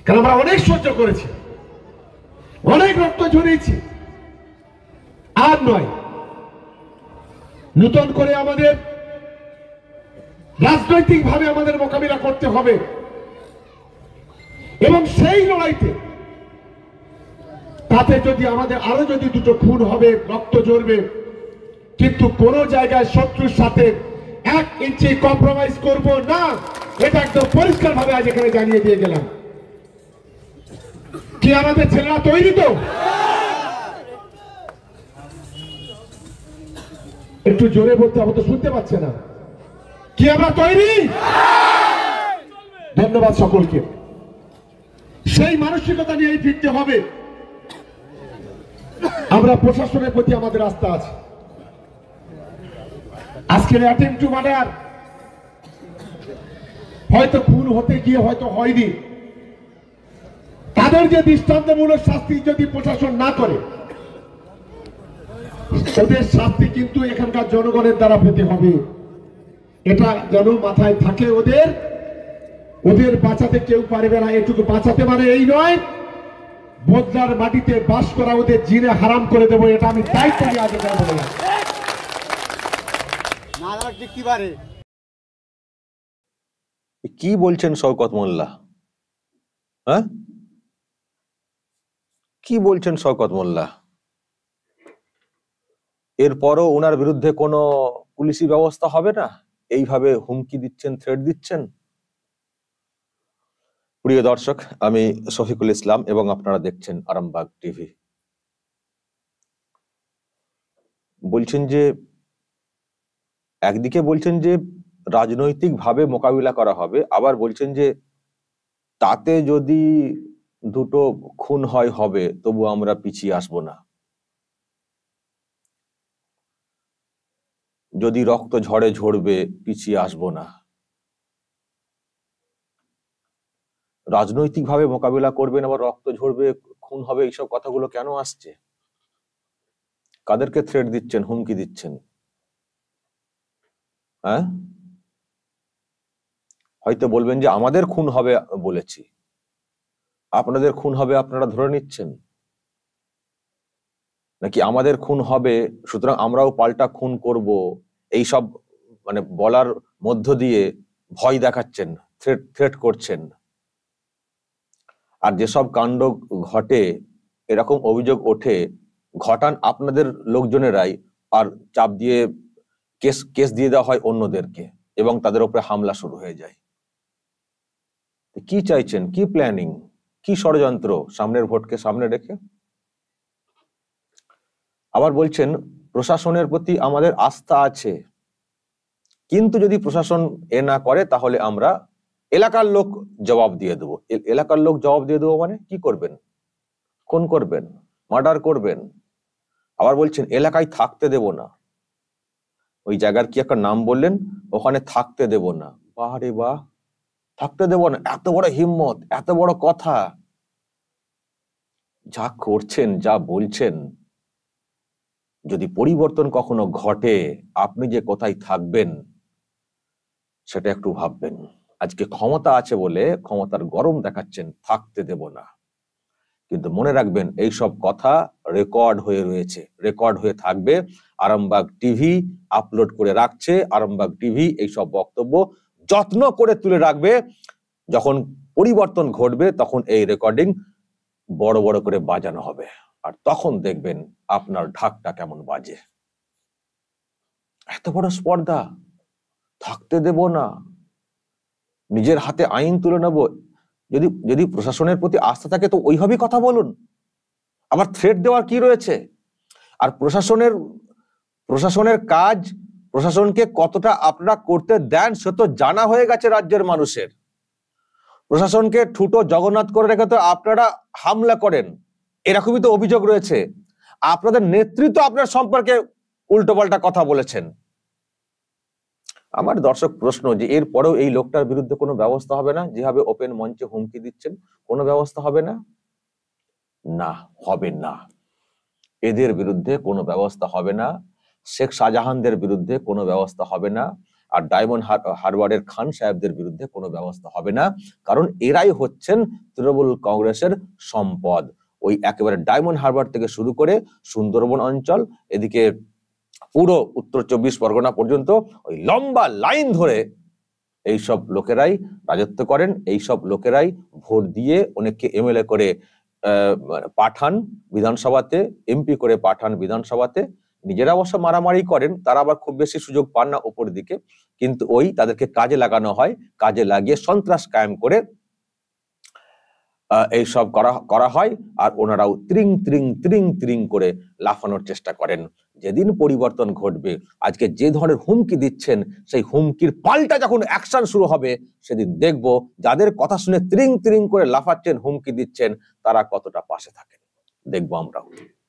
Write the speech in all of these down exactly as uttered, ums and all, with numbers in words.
কারণ আমরা অনেক সহ্য করেছি, অনেক রক্ত ঝরিয়েছি। আর নয়, নতুন করে আমাদের রাজনৈতিক ভাবে আমাদের মোকাবিলা করতে হবে এবং সেই লড়াইতে তাতে যদি আমাদের আরো যদি দুটো খুন হবে, রক্ত ঝরবে, কিন্তু কোন জায়গায় শত্রুর সাথে এক ইঞ্চি কম্প্রোমাইজ করব না, এটা একদম পরিষ্কার ভাবে আজ এখানে জানিয়ে দিয়ে গেলাম। কি আমাদের ছেলেরা তৈরি তো? একটু জোরে বলতে হবে, তো শুনতে পাচ্ছে না। কি আমরা তৈরি? ধন্যবাদ সকলকে। সেই মানসিকতা নিয়ে ফিরতে হবে। আমরা প্রশাসনের প্রতি আমাদের আস্থা আছে। আজকের অ্যাটেম্প টু মার্ডার হয়তো খুন হতে গিয়ে হয়তো হয়নি, তাদের যে দৃষ্টান্তমূলক শাস্তি যদি প্রশাসন না করে, ওদের শাস্তি কিন্তু এখানকার জনগণের দ্বারা পেতে হবে। এটা যেন মাথায় থাকে ওদের। ওদের বাঁচাতে কেউ পারবে না। এটুকু বাঁচাতে মানে এই নয় বদলার মাটিতে বাস করা ওদের জিনে হারাম করে দেবো, এটা আমি দায়িত্ব নিয়ে আগে বললাম। কি বলছেন শওকত মোল্লা? হ্যাঁ, কি বলছেন শওকত মোল্লা? এরপরও ওনার বিরুদ্ধে কোনো পুলিশি ব্যবস্থা হবে না? এইভাবে হুমকি দিচ্ছেন, থ্রেট দিচ্ছেন। প্রিয় দর্শক, আমি শফিকুল ইসলাম এবং আপনারা দেখছেন আরামবাগ টিভি। বলছেন যে একদিকে বলছেন যে রাজনৈতিক ভাবে মোকাবিলা করা হবে, আবার বলছেন যে তাতে যদি দুটো খুন হয় হবে তবু আমরা পিছিয়ে আসবো না। যদি রক্ত ঝড়ে ঝরবে পিছিয়ে আসবো না। রাজনৈতিক ভাবে মোকাবিলা করবেন, আবার রক্ত ঝরবে, খুন হবে, এইসব কথাগুলো কেন আসছে? কাদেরকে থ্রেট দিচ্ছেন, হুমকি দিচ্ছেন? হ্যাঁ, হয়তো বলবেন যে আমাদের খুন হবে বলেছি, আপনাদের খুন হবে আপনারা ধরে নিচ্ছেন, নাকি আমাদের খুন হবে সুতরাং আমরাও পাল্টা খুন করব, এইসব মানে বলার মধ্য দিয়ে ভয় দেখাচ্ছেন, থ্রেট থ্রেট করছেন। আর যেসব কাণ্ড ঘটে, এরকম অভিযোগ ওঠে, ঘটান আপনাদের লোকজনেরাই, আর চাপ দিয়ে কেস কেস দিয়ে দেওয়া হয় অন্যদেরকে এবং তাদের উপরে হামলা শুরু হয়ে যায়। কি চাইছেন? কি প্ল্যানিং? কি ষড়যন্ত্র সামনের ভোটকে সামনে রেখে? আবার বলছেন প্রশাসনের প্রতি আমাদের আস্থা আছে, কিন্তু যদি প্রশাসন এ না করে তাহলে আমরা এলাকার লোক জবাব দিয়ে দেবো। এলাকার লোক জবাব দিয়ে দেবো মানে কি করবেন? খুন করবেন, মার্ডার করবেন। আবার বলছেন এলাকায় থাকতে দেব না। ওই জায়গার কি একটা নাম বললেন, ওখানে থাকতে দেব না। বাহ রে বাহ, থাকতে দেব না, এত বড় হিম্মত, এত বড় কথা। যা করছেন, যা বলছেন, যদি পরিবর্তন কখনো ঘটে আপনি যে কোথায় থাকবেন সেটা একটু ভাববেন। আজকে ক্ষমতা আছে বলে ক্ষমতার গরম দেখাচ্ছেন, থাকতে দেব না। কিন্তু মনে রাখবেন এইসব কথা রেকর্ড হয়ে রয়েছে, রেকর্ড হয়ে থাকবে। আরামবাগ টিভি আপলোড করে রাখছে। আরামবাগ টিভি এইসব বক্তব্য যত্ন করে তুলে রাখবে। যখন পরিবর্তন ঘটবে তখন এই রেকর্ডিং বড় বড় করে বাজানো হবে, আর তখন দেখবেন আপনার ঢাকটা কেমন বাজে। এত বড় স্পর্ধা, থাকতে দেব না, নিজের হাতে আইন তুলে নেব। যদি যদি প্রশাসনের প্রতি আস্থা থাকে তো ওইভাবেই কথা বলুন। আবার থ্রেট দেওয়ার কি রয়েছে? আর প্রশাসনের প্রশাসনের কাজ, প্রশাসনকে কতটা আপনারা করতে দেন সে তো জানা হয়ে গেছে রাজ্যের মানুষের। প্রশাসনকে ঠুটো জগন্নাথ করে রেখে তো আপনারা হামলা করেন, এরকমই তো অভিযোগ রয়েছে। আপনাদের নেতৃত্ব আপনার সম্পর্কে উল্টোপাল্টা কথা বলেছেন। আমার দর্শক প্রশ্ন, যে এর পরেও এই লোকটার বিরুদ্ধে কোনো ব্যবস্থা হবে না? যেভাবে ওপেন মঞ্চে হুমকি দিচ্ছেন, কোনো ব্যবস্থা হবে না? না, হবে না। এদের বিরুদ্ধে কোনো ব্যবস্থা হবে না। শেখ শাহজাহানদের বিরুদ্ধে কোনো ব্যবস্থা হবে না। আর ডায়মন্ড হারবারের খান সাহেবদের বিরুদ্ধে কোনো ব্যবস্থা হবে না, কারণ এরাই হচ্ছেন তৃণমূল কংগ্রেসের সম্পদ। ওই একেবারে ডায়মন্ড হারবার থেকে শুরু করে সুন্দরবন অঞ্চল, এদিকে পুরো উত্তর চব্বিশ পরগনা পর্যন্ত ওই লম্বা লাইন ধরে এইসব লোকেরাই রাজত্ব করেন। এইসব লোকেরাই ভোট দিয়ে অনেককে এমএলএ করে আহ পাঠান বিধানসভাতে, এমপি করে পাঠান বিধানসভাতে। নিজেরা অবশ্য মারামারি করেন, তারা আবার খুব বেশি সুযোগ পান না উপর দিকে, কিন্তু ওই তাদেরকে কাজে লাগানো হয়, কাজে লাগিয়ে সন্ত্রাস কায়েম করে এইসব করা করা হয়। আর ওনারাও ত্রিং ত্রিং ত্রিং ত্রিং করে লাফানোর চেষ্টা করেন। যেদিন পরিবর্তন ঘটবে, আজকে যে ধরনের হুমকি দিচ্ছেন, সেই হুমকির পাল্টা যখন অ্যাকশন শুরু হবে, সেদিন দেখব যাদের কথা শুনে ত্রিং ত্রিং করে লাফাচ্ছেন, হুমকি দিচ্ছেন, তারা কতটা পাশে থাকেন দেখবো আমরাও।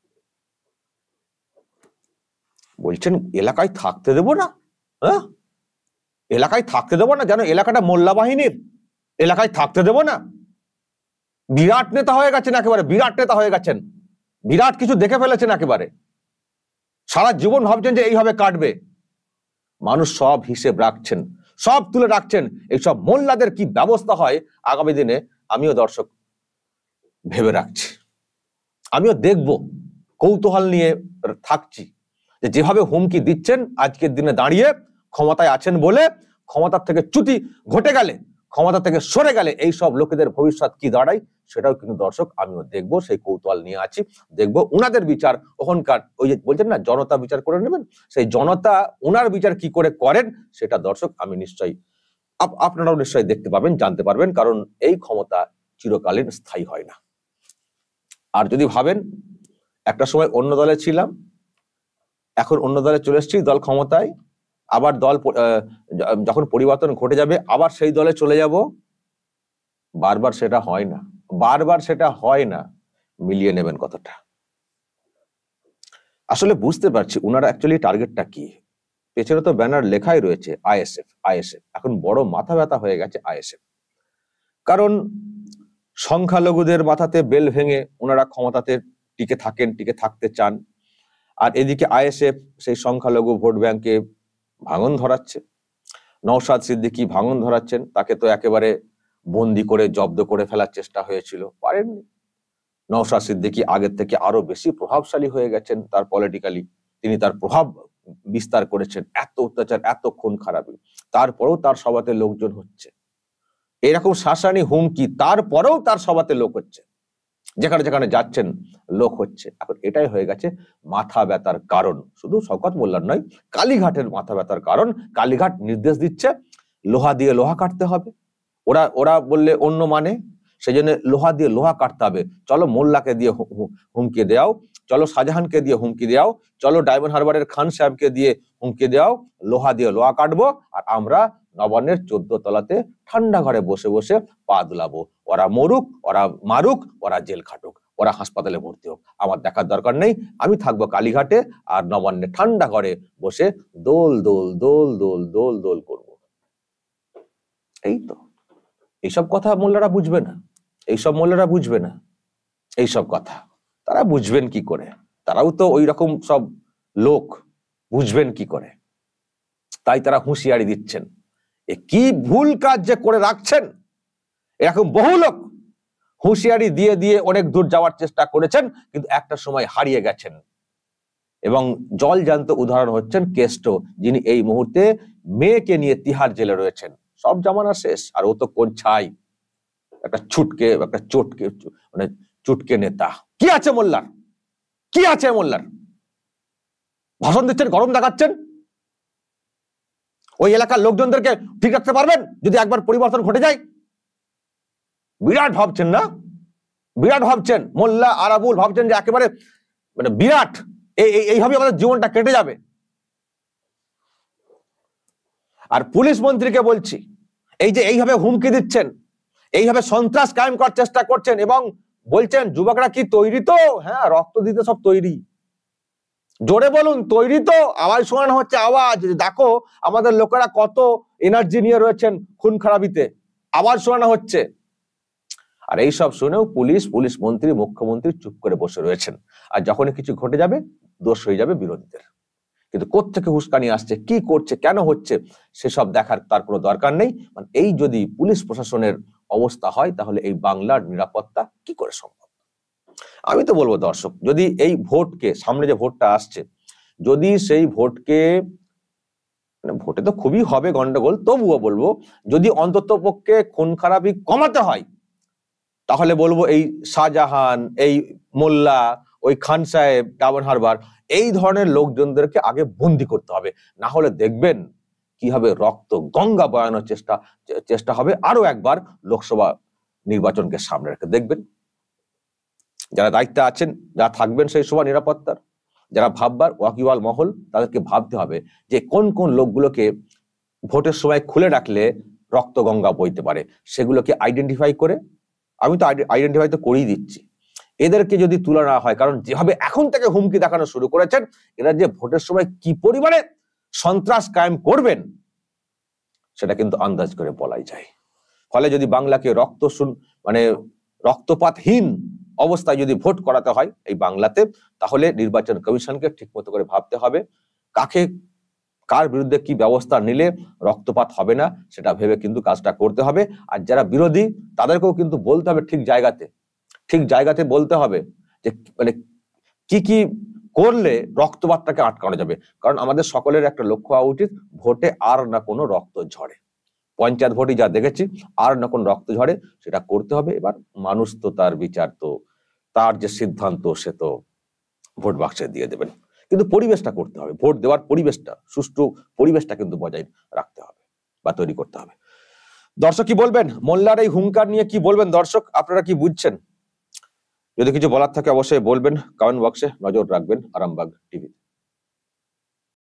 বলছেন এলাকায় থাকতে দেব না, হ্যাঁ এলাকায় থাকতে দেব না, যেন এলাকাটা মোল্লা বাহিনীর, এলাকায় থাকতে দেব না। বিরাট নেতা হয়ে গেছেন, একেবারে বিরাট নেতা হয়ে গেছেন, বিরাট কিছু দেখে ফেলেছেন, একেবারে সারা জীবন ভাবছেন যে এইভাবে কাটবে। মানুষ সব হিসেব রাখছেন, সব তুলে রাখছেন। এইসব মোল্লাদের কি ব্যবস্থা হয় আগামী দিনে, আমিও দর্শক ভেবে রাখছি, আমিও দেখব, কৌতূহল নিয়ে থাকছি যে যেভাবে হুমকি দিচ্ছেন আজকের দিনে দাঁড়িয়ে, ক্ষমতায় আছেন বলে ক্ষমতার থেকে চ্যুতি ঘটে গেলে, ক্ষমতা থেকে সরে গেলে এই সব লোকেদের ভবিষ্যৎ কি দাঁড়ায়, সেটাও কিন্তু দর্শক আমিও দেখবো, সেই কৌতূহল নিয়ে আছি। দেখবো উনাদের বিচার, ওখানকার ওই যে বলছেন না জনতা বিচার করে নেবেন, সেই জনতা উনার বিচার কি করে করেন সেটা দর্শক আমি নিশ্চয়ই, আপনারাও নিশ্চয়ই দেখতে পাবেন, জানতে পারবেন, কারণ এই ক্ষমতা চিরকালীন স্থায়ী হয় না। আর যদি ভাবেন একটা সময় অন্য দলে ছিলাম, এখন অন্য দলে চলে এসেছি, দল ক্ষমতায়, আবার দল যখন পরিবর্তন ঘটে যাবে আবার সেই দলে চলে যাব, বারবার সেটা হয় না, বারবার সেটা হয় না। মিলিয়ে নেবেন কথাটা। আসলে বুঝতে পারছি উনারা অ্যাকচুয়ালি টার্গেটটা কি। পেছনে তো ব্যানার লেখাই রয়েছে আইএসএফ, আইএসএফ। এখন বড় মাথা ব্যথা হয়ে গেছে আইএসএফ, কারণ সংখ্যালঘুদের মাথাতে বেল ভেঙে ওনারা ক্ষমতাতে টিকে থাকেন, টিকে থাকতে চান। আর এদিকে আইএসএফ সেই সংখ্যালঘু ভোট ব্যাংকে ভাঙন ধরাচ্ছে। নওশাদ সিদ্দিকী ভাঙন ধরাচ্ছেন, তাকে তো একেবারে বন্দি করে জব্দ করে ফেলার চেষ্টা হয়েছিল, পারেননি। নওশাদ সিদ্দিকী আগের থেকে আরো বেশি প্রভাবশালী হয়ে গেছেন, তার পলিটিক্যালি তিনি তার প্রভাব বিস্তার করেছেন। এত অত্যাচার, এত খুন খারাপি, তারপরেও তার সভাতে লোকজন হচ্ছে, এরকম শাসানি হুমকি, তারপরেও তার সভাতে লোক হচ্ছে, যেখানে যেখানে যাচ্ছেন লোক হচ্ছে। এখন এটাই হয়ে গেছে মাথা ব্যথার কারণ। শুধু শওকত মোল্লার নয়, কালীঘাটের মাথা ব্যথার কারণ। কালীঘাট নির্দেশ দিচ্ছে লোহা দিয়ে লোহা কাটতে হবে, ওরা ওরা বললে অন্য মানে, সেই জন্য লোহা দিয়ে লোহা কাটতে হবে। চলো মোল্লাকে দিয়ে হুমকি দেও, চলো শাহজাহানকে দিয়ে হুমকি দেও, চলো ডায়মন্ড হারবারের খান সাহেবকে দিয়ে হুমকি দেও, লোহা দিয়ে লোহা কাটবো, আর আমরা নবান্নের চোদ্দ তলাতে ঠান্ডা ঘরে বসে বসে পা দুলাবো। ওরা মরুক, ওরা মারুক, ওরা জেল খাটুক, ওরা হাসপাতালে ভর্তি হোক, আমার দেখার দরকার নেই। আমি থাকবো কালীঘাটে আর নবান্নে ঠান্ডা ঘরে বসে দোল দোল দোল দোল দোল দোল করবো। এই তো, এইসব কথা মোল্লারা বুঝবে না, এইসব মোল্লারা বুঝবে না এইসব কথা। তারা বুঝবেন কি করে? তারাও তো ওই রকম সব লোক, বুঝবেন কি করে? তাই তারা হুঁশিয়ারি দিচ্ছেন। এ কি ভুল কাজ যে করে রাখছেন। এরকম বহু লোক হুঁশিয়ারি দিয়ে দিয়ে অনেক দূর যাওয়ার চেষ্টা করেছেন, কিন্তু একটা সময় হারিয়ে গেছেন। এবং জলজান্ত উদাহরণ হচ্ছেন কেষ্ট, যিনি এই মুহূর্তে মেয়েকে নিয়ে তিহার জেলে রয়েছেন। সব জামানা শেষ, আর ও তো কোন ছাই, একটা ছুটকে, একটা চটকে, মানে চুটকে নেতা। কি আছে মোল্লার? কি আছে মোল্লার? ভাষণ দিচ্ছেন, গরম দেখাচ্ছেন। ওই এলাকার লোকজনদেরকে ঠিক রাখতে পারবেন যদি একবার পরিবর্তন ঘটে যায়? বিরাট ভাবছেন না, বিরাট ভাবছেন। মোল্লা আরাবুল ভাবছেন যে একেবারে মানে বিরাট, এইভাবে আমাদের জীবনটা কেটে যাবে। আর পুলিশ মন্ত্রীকে বলছি, এই যে এইভাবে হুমকি দিচ্ছেন, এইভাবে সন্ত্রাস কায়েম করার চেষ্টা করছেন এবং বলছেন যুবকরা কি তৈরি তো? হ্যাঁ, রক্ত দিতে সব তৈরি। জোরে বলুন, তৈরি তো? আওয়াজ শোনানো হচ্ছে, আওয়াজ। দেখো আমাদের লোকেরা কত এনার্জি নিয়ে রয়েছেন খুন খারাপিতে, আওয়াজ শোনানো হচ্ছে। আর এই সব শুনেও পুলিশ, পুলিশ মন্ত্রী, মুখ্যমন্ত্রী চুপ করে বসে রয়েছেন। আর যখনই কিছু ঘটে যাবে, দোষ হয়ে যাবে বিরোধীদের। কিন্তু কোত্থেকে উস্কানি আসছে, কি করছে, কেন হচ্ছে, সেসব দেখার তার কোনো দরকার নেই। মানে এই যদি পুলিশ প্রশাসনের অবস্থা হয় তাহলে এই বাংলার নিরাপত্তা কি করে সম্ভব? আমি তো বলবো দর্শক, যদি এই ভোটকে, সামনে যে ভোটটা আসছে, যদি সেই ভোটকে, মানে ভোটে তো খুবই হবে গন্ডগোল, তবুও বলবো যদি অন্তত পক্ষে খুন খারাপি কমাতে হয়, তাহলে বলবো এই শাহজাহান, এই মোল্লা, ওই খান সাহেব, ডাবন হারবার, এই ধরনের লোকজনদেরকে আগে বন্দি করতে হবে। না হলে দেখবেন কিভাবে রক্ত গঙ্গা বয়ানোর চেষ্টা চেষ্টা হবে আরো একবার লোকসভা নির্বাচনকে সামনে রেখে। দেখবেন যারা দায়িত্বে আছেন, যারা থাকবেন সেই সভা নিরাপত্তার, যারা ভাববার ওয়াকিওয়াল মহল, তাদেরকে ভাবতে হবে যে কোন কোন লোকগুলোকে ভোটের সময় খুলে রাখলে রক্ত গঙ্গা বইতে পারে, সেগুলোকে আইডেন্টিফাই করে, আমি তো আইডেন্টিফাই তো করেই দিচ্ছি, এদেরকে যদি তুলে নেওয়া হয়, কারণ যেভাবে এখন থেকে হুমকি দেখানো শুরু করেছেন, এরা যে ভোটের সময় কি পরিমাণে সন্ত্রাস কায়েম করবেন সেটা কিন্তু আন্দাজ করে বলাই যায়। ফলে যদি বাংলাকে রক্ত শুন মানে রক্তপাতহীন অবস্থায় যদি ভোট করাতে হয় এই বাংলাতে, তাহলে নির্বাচন কমিশনকে ঠিক মতো করে ভাবতে হবে কাকে, কার বিরুদ্ধে কি ব্যবস্থা নিলে রক্তপাত হবে না, সেটা ভেবে কিন্তু কাজটা করতে হবে। আর যারা বিরোধী তাদেরকেও কিন্তু বলতে হবে ঠিক জায়গাতে, ঠিক জায়গাতে বলতে হবে যে মানে কি কি করলে রক্তপাতটাকে আটকানো যাবে। কারণ আমাদের সকলের একটা লক্ষ্য হওয়া উচিত ভোটে আর না কোনো রক্ত ঝরে। পঞ্চায়েত ভোটে যা দেখেছি, আর না কোনো রক্ত ঝরে, সেটা করতে হবে। এবার মানুষ তো তার বিচার, তো তার যে সিদ্ধান্ত সে তো ভোট বাক্সে দিয়ে দেবেন, কিন্তু পরিবেশটা করতে হবে, ভোট দেওয়ার পরিবেশটা, সুষ্ঠু পরিবেশটা কিন্তু বজায় রাখতে হবে বা তৈরি করতে হবে। দর্শক কি বলবেন মোল্লার এই হুঙ্কার নিয়ে? কি বলবেন দর্শক, আপনারা কি বুঝছেন? যদি কিছু বলার থাকে অবশ্যই বলবেন, কমেন্ট বক্সে নজর রাখবেন আরামবাগ টিভি।